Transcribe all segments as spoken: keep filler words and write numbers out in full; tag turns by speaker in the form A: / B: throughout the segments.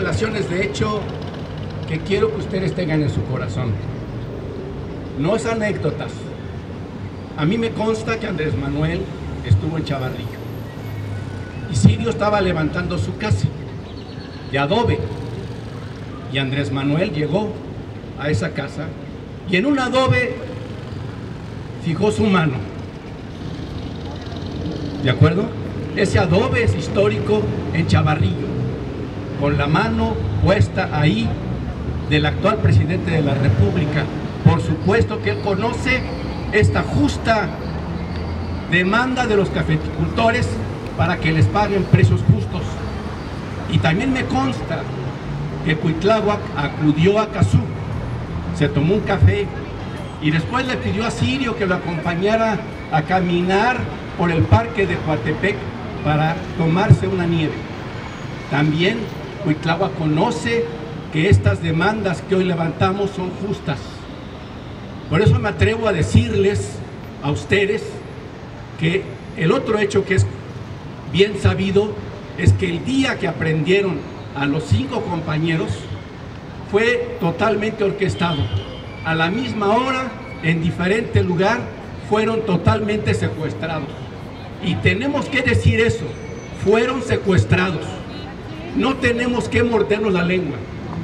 A: revelaciones de hecho que quiero que ustedes tengan en su corazón. No es anécdotas. A mí me consta que Andrés Manuel estuvo en Chavarrillo y Sirio estaba levantando su casa de adobe y Andrés Manuel llegó a esa casa y en un adobe fijó su mano. ¿De acuerdo? Ese adobe es histórico en Chavarrillo, con la mano puesta ahí del actual presidente de la República. Por supuesto que él conoce esta justa demanda de los cafeticultores para que les paguen precios justos. Y también me consta que Cuitláhuac acudió a Cazú, se tomó un café y después le pidió a Sirio que lo acompañara a caminar por el parque de Coatepec para tomarse una nieve. También Cuitláhuac conoce que estas demandas que hoy levantamos son justas. Por eso me atrevo a decirles a ustedes que el otro hecho que es bien sabido es que el día que aprendieron a los cinco compañeros fue totalmente orquestado. A la misma hora, en diferente lugar, fueron totalmente secuestrados. Y tenemos que decir eso, fueron secuestrados. No tenemos que mordernos la lengua.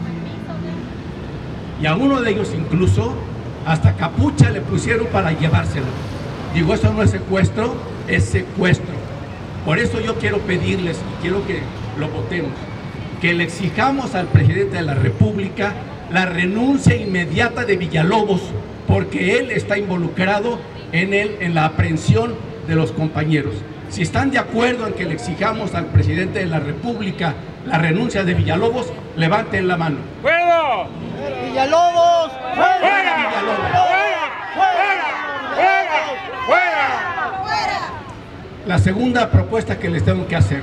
A: Y a uno de ellos incluso, hasta capucha le pusieron para llevárselo. Digo, eso no es secuestro, es secuestro. Por eso yo quiero pedirles, y quiero que lo votemos, que le exijamos al presidente de la República la renuncia inmediata de Villalobos, porque él está involucrado en, el, en la aprehensión de los compañeros. Si están de acuerdo en que le exijamos al presidente de la República la renuncia de Villalobos, levanten la mano.
B: ¡Fuera!
C: ¡Villalobos! ¡Fuera!
B: ¡Fuera! ¡Fuera! ¡Fuera! ¡Fuera!
C: ¡Fuera!
A: La segunda propuesta que les tengo que hacer.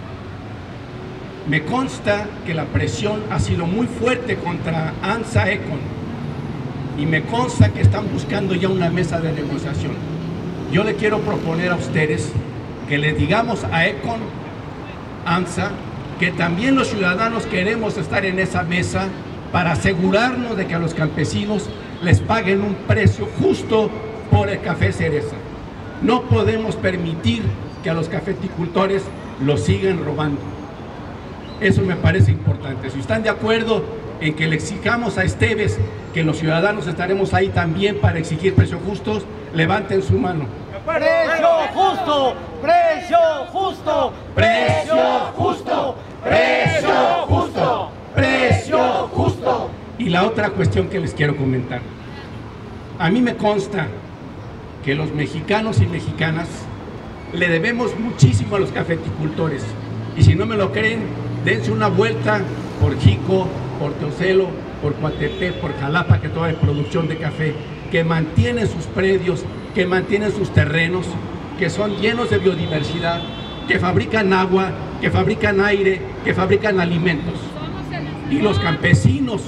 A: Me consta que la presión ha sido muy fuerte contra ANSA Econ y me consta que están buscando ya una mesa de negociación. Yo le quiero proponer a ustedes que le digamos a Econ, ANSA, que también los ciudadanos queremos estar en esa mesa para asegurarnos de que a los campesinos les paguen un precio justo por el café cereza. No podemos permitir que a los cafeticultores los sigan robando. Eso me parece importante. Si están de acuerdo en que le exijamos a Esteves que los ciudadanos estaremos ahí también para exigir precios justos, levanten su mano.
C: ¡Precio justo! ¡Precio justo!
A: ¡Precio justo! ¡Precio justo! ¡Precio justo! Y la otra cuestión que les quiero comentar. A mí me consta que los mexicanos y mexicanas le debemos muchísimo a los cafeticultores. Y si no me lo creen, dense una vuelta por Jico, por Teocelo, por Coatepec, por Jalapa, que toda hay producción de café, que mantienen sus predios, que mantienen sus terrenos, que son llenos de biodiversidad, que fabrican agua, que fabrican aire, que fabrican alimentos. Y los campesinos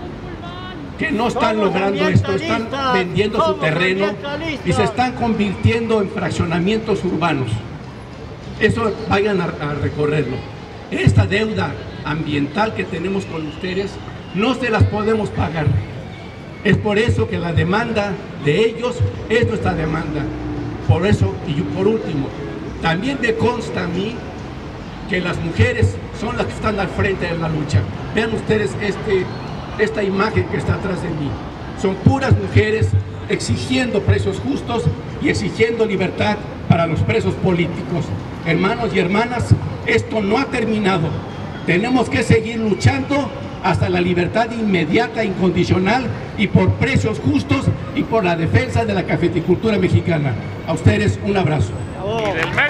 A: que no están logrando esto, están vendiendo su terreno y se están convirtiendo en fraccionamientos urbanos. Eso vayan a, a recorrerlo. Esta deuda ambiental que tenemos con ustedes no se las podemos pagar. Es por eso que la demanda de ellos es nuestra demanda. Por eso, y por último, también me consta a mí que las mujeres son las que están al frente de la lucha. Vean ustedes este, esta imagen que está atrás de mí. Son puras mujeres exigiendo precios justos y exigiendo libertad para los presos políticos. Hermanos y hermanas, esto no ha terminado. Tenemos que seguir luchando hasta la libertad inmediata, incondicional y por precios justos y por la defensa de la cafeticultura mexicana. A ustedes un abrazo.
B: Y del